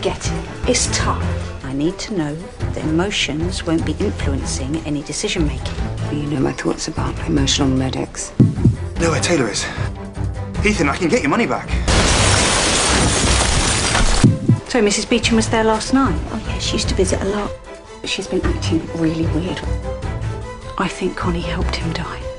get it. It's tough. I need to know that emotions won't be influencing any decision-making. You know my thoughts about emotional medics. Know where Taylor is? Ethan, I can get your money back. So Mrs. Beecham was there last night? Oh yeah, she used to visit a lot. She's been acting really weird. I think Connie helped him die.